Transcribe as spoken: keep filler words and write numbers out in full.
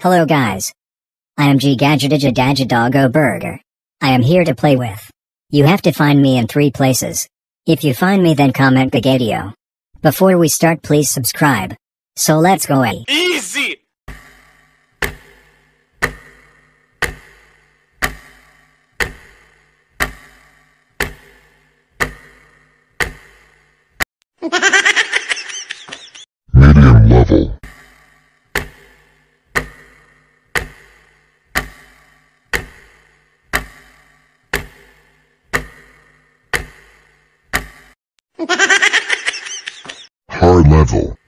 Hello guys. I am Gegagedigedagedago Burger. I am here to play with. You have to find me in three places. If you find me, then comment Gegadio. Before we start, please subscribe. So let's go. A. Easy! Medium level. Hard level.